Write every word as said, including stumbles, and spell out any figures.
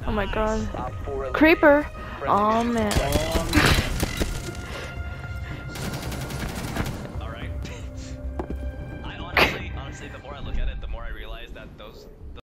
Oh my god. Creeper! Oh man. Alright. I honestly, honestly, the more I look at it, the more I realize that those